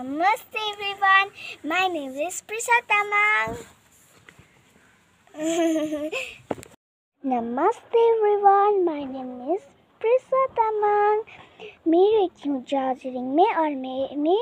Namaste everyone, my name is Prisa Tamang. Namaste everyone, my name is Prisa Tamang. मैं रहती हूँ दार्जिलिंग में और मैं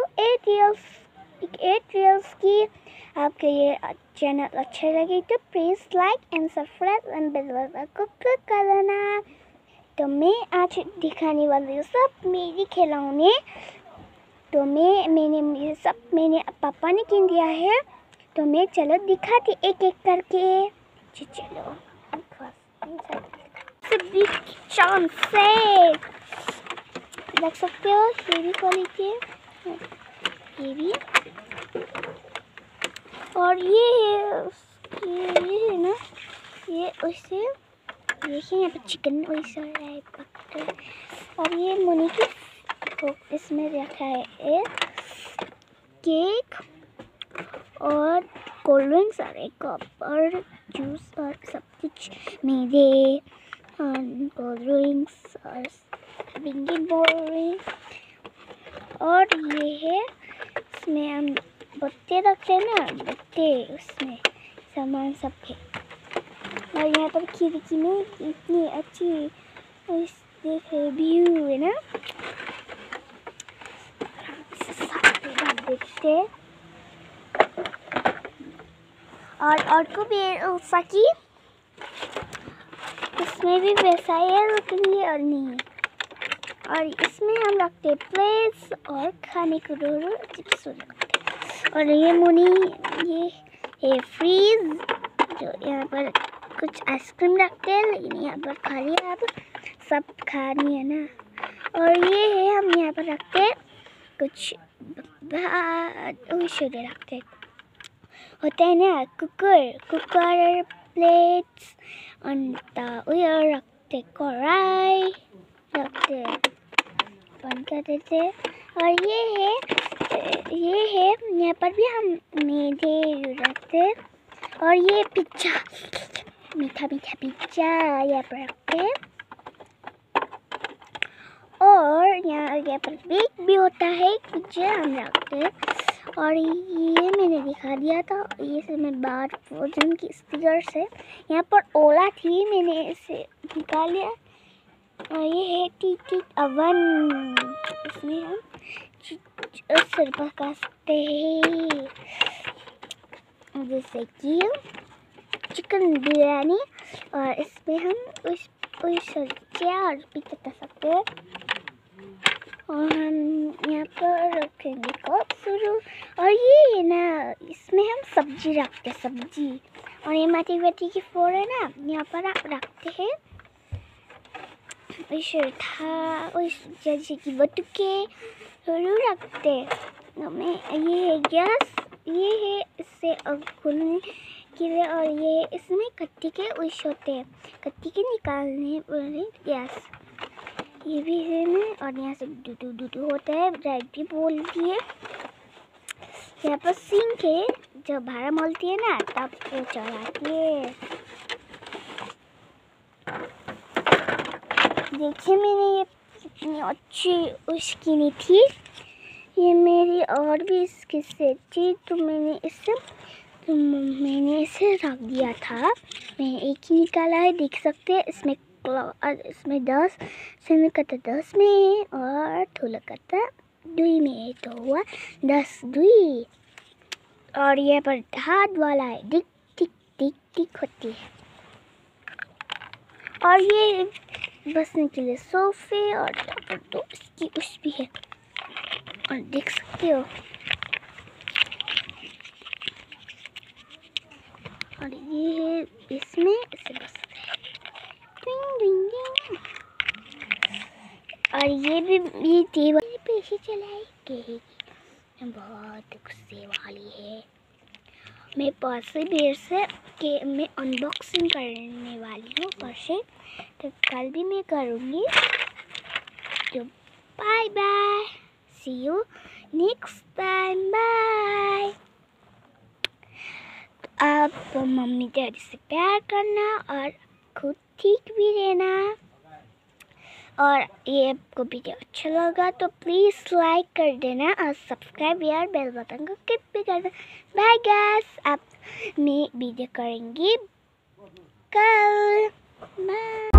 8 years की। आपके ये चैनल अच्छा लगे तो please like and subscribe and bell button को क्लिक कर देना। तो मैं आज दिखाने वाली हूँ सब मेरी खिलौने। तो मैंने पापा ने किन दिया है, तो मैं चलो दिखाती एक एक करके। चलो बिग चांस से देख सकते हो, ये भी क्वालिटी है, ये भी, और ये है ना, ये उससे देखिए यहाँ पे चिकन वैसा है बटर, और ये मुनी की इसमें रखा है केक और कोल्ड ड्रिंक्स और एक कप और जूस और सब कुछ, मीठे और कोल्ड ड्रिंक्स और बिंगी बॉल। और ये है, इसमें हम बत्ते रखते हैं ना, बत्ते, उसमें सामान सब है। और यहाँ पर खिड़की में इतनी अच्छी देखे व्यू है ना, देखते। और को भी सकी, इसमें भी वैसा है लेकिन ये और नहीं। और इसमें हम रखते प्लेट्स और खाने को चिप्स रखते। और ये मुनी, ये फ्रीज, जो यहाँ पर कुछ आइसक्रीम रखते हैं, लेकिन यहाँ पर खाली है, आप सब खानी है ना। और ये है, हम यहाँ पर रखते हैं कुछ रखते होता है ना, कुकर प्लेट्स और रखते, कढ़ाई रखते, बंद कर देते। और ये है यहाँ पर भी हम मीठे रखते। और ये पिज्जा, मीठा पिज्जा यहाँ पर रखते। और यहाँ पर भी होता है पिज्जा, हम रखते। और ये मैंने दिखा दिया था, ये से मैं बाहर भोजन की स्टिकर से, यहाँ पर ओला थी, मैंने इसे निकाल लिया। और ये है टी अवन, इसमें हम सिर पका सकते हैं, जैसे कि चिकन बिरयानी। और इसमें हम उस चार भी बता सकते हैं। और हम यहाँ पर रखेंगे कप शुरू। और ये ना, इसमें हम सब्जी रखते, सब्जी। और ये माटी की फ्लोर है ना, यहाँ पर आप रखते हैं जैसे कि बटुके रखते। ये है गैस, ये है इससे खुलने के लिए। और ये इसमें कट्टी के उस होते हैं, कट्टी के निकालने वाले गैस, ये भी है ना। और यहाँ से डू होता है, राइट भी बोलती है। यहाँ पर सिंक है, जब भाड़ा मोलती है ना तब वो चलाती है। देखिए मैंने ये कितनी अच्छी उसकी नहीं थी, ये मेरी और भी इसकी सेट थी, तो मैंने इसे रख दिया था। मैंने एक ही निकाला है, देख सकते हैं। इसमें 10 से कटा 10 में है, और थोड़ा कटा 2 में है, तो हुआ 10 2। और ये पर हाथ वाला है, टिक टिक टिक टिक होती है। और ये बसने के लिए सोफे, और तो इसकी उस भी है, और देख सकते हो। और ये है, इसमें इसे बस और ये टेबल पे ही चलाएगी, बहुत गुस्से वाली है। मैं परसों देर से कि मैं अनबॉक्सिंग करने वाली हूँ परसों, तो कल भी मैं करूँगी। तो bye bye, see you next time, bye. आप मम्मी डैडी से प्यार करना और खुद ठीक भी रहना। और ये आपको वीडियो अच्छा लगा तो प्लीज़ लाइक कर देना और सब्सक्राइब यार बेल बटन को क्लिक भी कर देना। बाय गाइस, अब मैं वीडियो करेंगी कल। बाय।